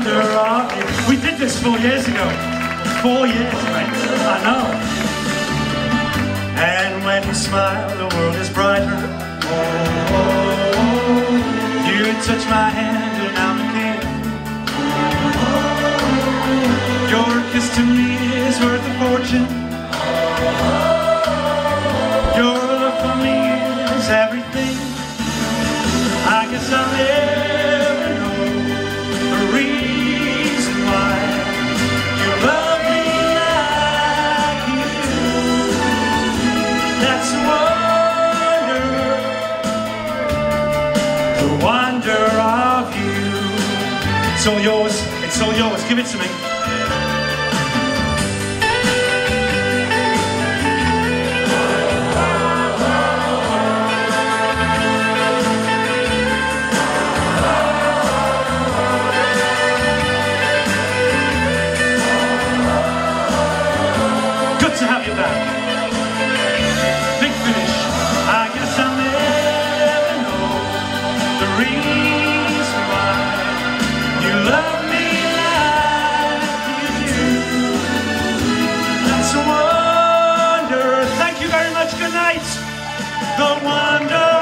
wonder of you. We did this 4 years ago. 4 years, mate. I know. And when you smile, the world is brighter. Oh, you touch my hand and I'm a king. Your kiss to me is worth a fortune. Your love for me is everything. I guess I'll never know the reason why you love me like you do. That's the wonder of you. It's all yours, it's all yours, give it to me. To have you back. Big finish. I guess I'll never know the reason why you love me like you do. That's a wonder. Thank you very much. Good night. The wonder.